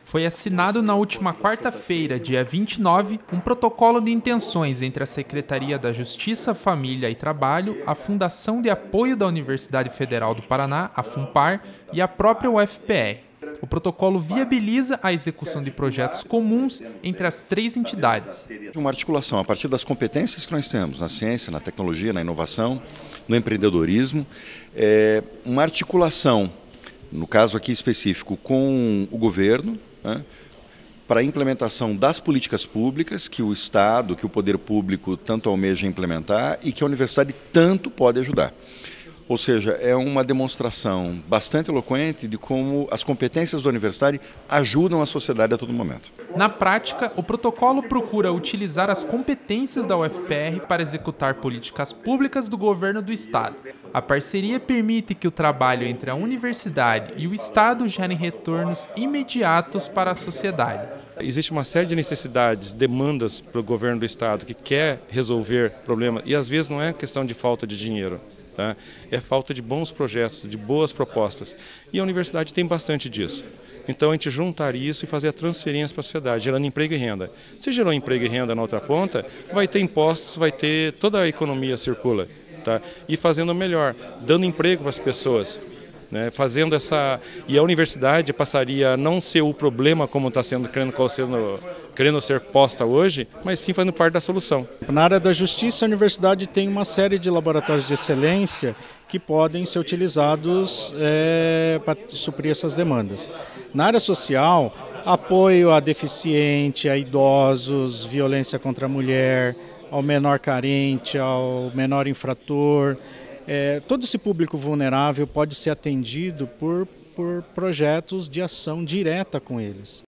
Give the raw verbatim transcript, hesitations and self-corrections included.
Foi assinado na última quarta-feira, dia vinte e nove, um protocolo de intenções entre a Secretaria da Justiça, Família e Trabalho, a Fundação de Apoio da Universidade Federal do Paraná, a FUNPAR, e a própria U F P R. O protocolo viabiliza a execução de projetos comuns entre as três entidades. Uma articulação a partir das competências que nós temos na ciência, na tecnologia, na inovação, no empreendedorismo, é uma articulação, no caso aqui específico, com o governo, né, para a implementação das políticas públicas que o Estado, que o poder público tanto almeja implementar e que a universidade tanto pode ajudar. Ou seja, é uma demonstração bastante eloquente de como as competências da universidade ajudam a sociedade a todo momento. Na prática, o protocolo procura utilizar as competências da U F P R para executar políticas públicas do governo do Estado. A parceria permite que o trabalho entre a universidade e o Estado gere retornos imediatos para a sociedade. Existe uma série de necessidades, demandas para o governo do Estado que quer resolver problemas, e às vezes não é questão de falta de dinheiro. Tá? É falta de bons projetos, de boas propostas. E a universidade tem bastante disso. Então a gente juntar isso e fazer a transferência para a sociedade, gerando emprego e renda. Se gerou emprego e renda na outra ponta, vai ter impostos, vai ter toda a economia circula. Tá? E fazendo melhor, dando emprego para as pessoas. Né, fazendo essa, e a universidade passaria a não ser o problema como está sendo querendo, sendo querendo ser posta hoje, mas sim fazendo parte da solução. Na área da justiça, a universidade tem uma série de laboratórios de excelência que podem ser utilizados é, para suprir essas demandas. Na área social, apoio a deficiente, a idosos, violência contra a mulher, ao menor carente, ao menor infrator. É, todo esse público vulnerável pode ser atendido por, por projetos de ação direta com eles.